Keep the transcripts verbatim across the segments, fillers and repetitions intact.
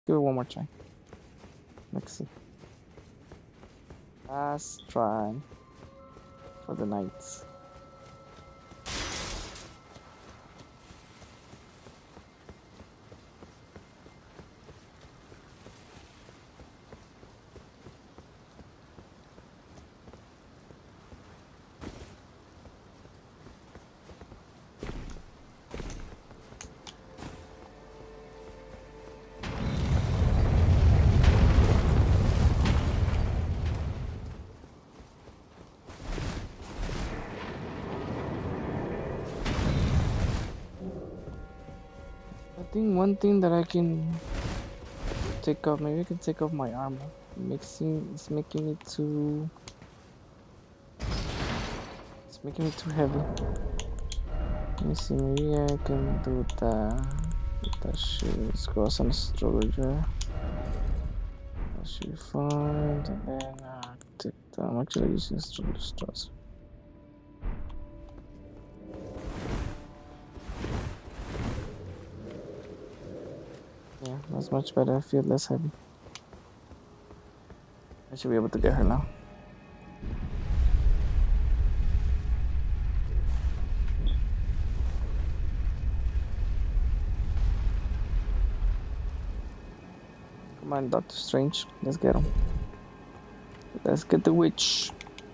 give it one more try. Let's see. Last try for the night. I think one thing that I can take off, maybe I can take off my armor. Mixing, it's making it too. It's making it too heavy. Let me see, maybe I can do that. That should go some storage. That should be fine. And then uh, take that. I'm actually using storage stores. Yeah, that's much better. I feel less heavy. I should be able to get her now. Come on, Doctor Strange. Let's get him. Let's get the witch.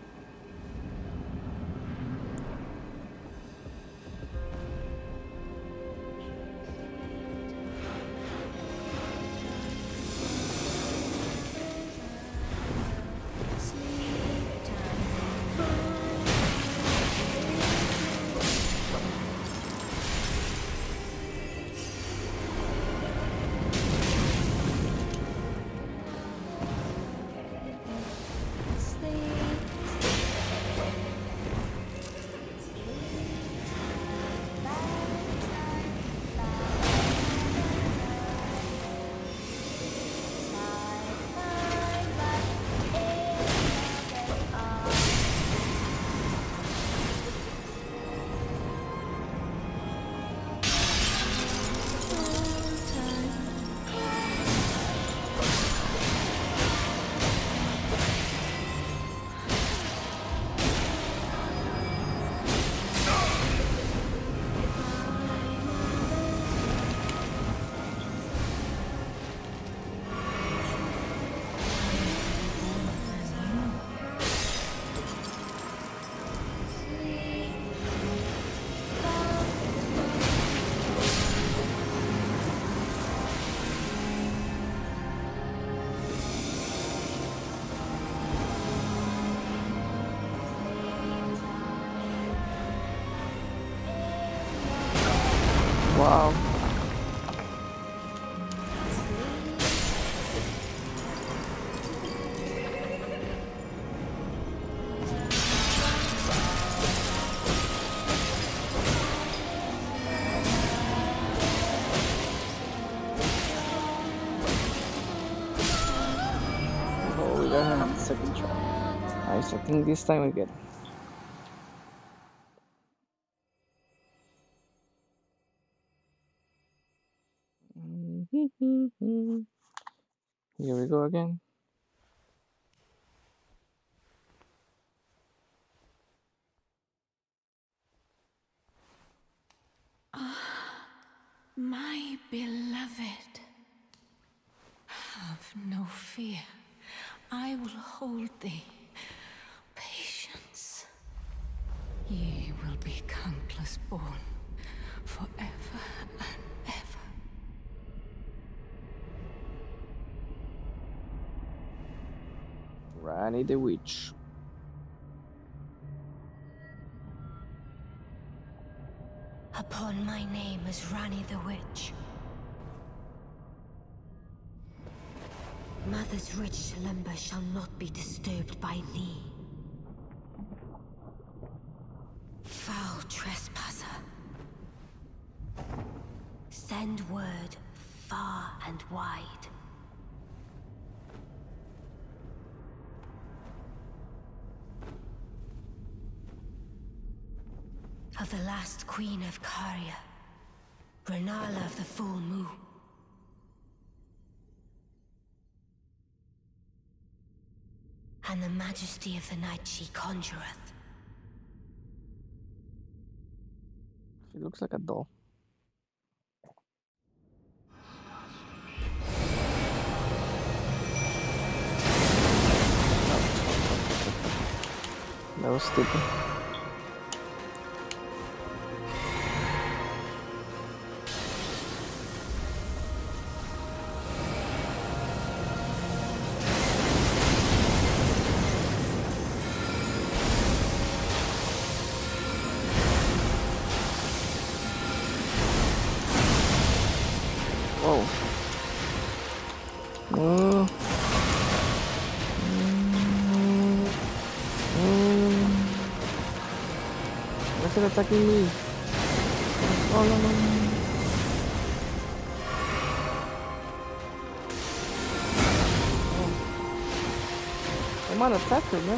Wow. Oh, we got him on the second try. Nice, I think this time we get him. Here we go again. Ah, my beloved, have no fear. I will hold thee. Patience. Ye will be countless born, forever and ever. Ranni the Witch. Upon my name as Ranni the Witch. Mother's rich slumber shall not be disturbed by thee. Foul trespasser. Send word far and wide. Of the last queen of Caria, Rennala of the full moon. and the majesty of the night she conjureth. She looks like a doll. That was stupid. Whoa. Oh. Why is it attacking me? Oh no no no. Oh. I'm on attacker, man.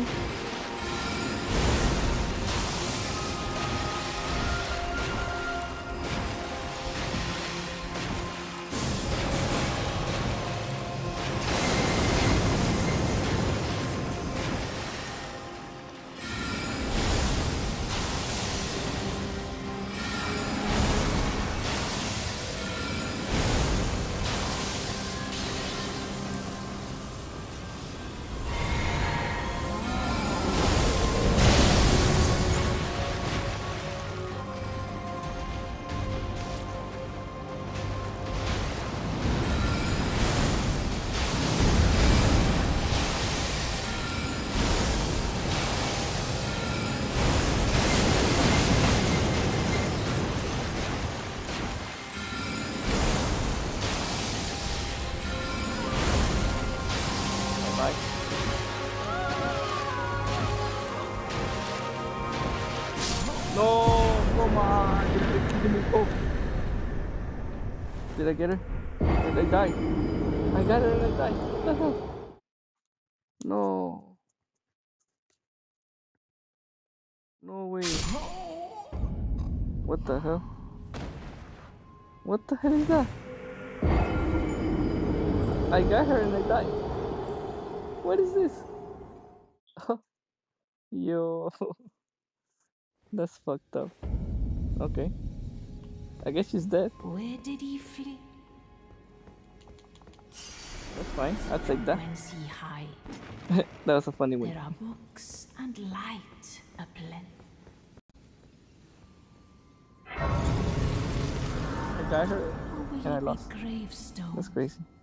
No, come on. Give me hope. Did I get her? Did I die? I got her and I died. What the hell? No. No way. What the hell? What the hell is that? I got her and I died. What is this? Yo. That's fucked up. Okay. I guess she's dead. Where did he flee? That's fine. I'll take that. Whence he hide? That was a funny one. There are books and light aplenty. I got her Or will and I it be lost. gravestone? That's crazy.